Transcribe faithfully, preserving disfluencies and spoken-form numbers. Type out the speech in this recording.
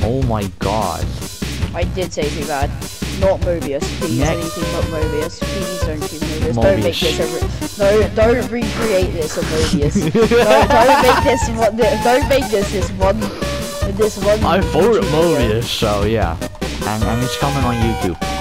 Oh my god. I did say too bad. Not Mobius, please. Next. Anything but Mobius. Please don't choose Mobius. Mobius. Don't make this a re no, don't recreate this of Mobius. no, don't make this one. Don't make this this one. This one. I voted YouTube video. Mobius, so yeah. And, and it's coming on YouTube.